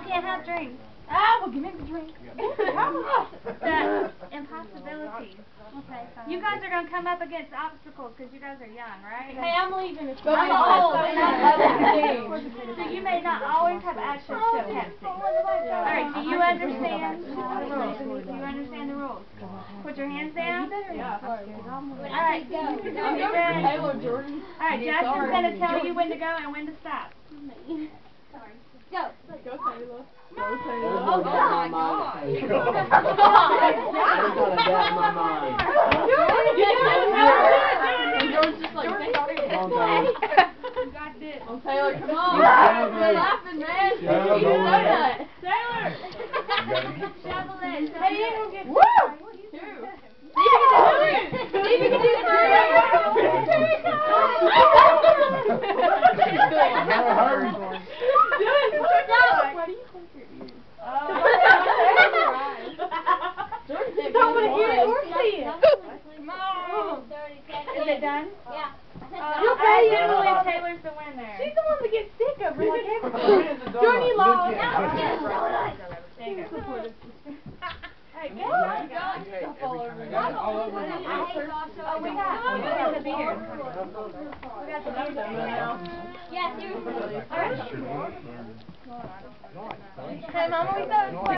can't have drinks. Ah, well, give me the drink. The impossibilities. Okay, fine. You guys are going to come up against obstacles because you guys are young, right? Hey, I'm leaving. I'm old. So you may not always have access to a Pepsi. Alright, do you understand the rules? Do you understand the rules? Put your hands down. Yeah. Alright, go. You ready? Taylor Jordan. Alright, Justin's going to tell you when to go and when to stop. Go. Go, Taylor. Go, Taylor. Oh my God. Jordan's just like, Come on, Taylor, come on. You're laughing, man. Eat a donut. Taylor! Shovel it. Hey, you ain't gonna get Woo! two. Steve, you can do Hurry. Why do you think you're eating? Jordan don't want to hear it or see it. Come on. Is it done? Yeah. I do believe Taylor's the winner. She's the one that gets sick over like everything. Jordan, you lost. There you go. Hey, Hey, go. stuff all over. Oh, we got the beer. We got the beer now. Yeah, seriously. Hey, Mama, we got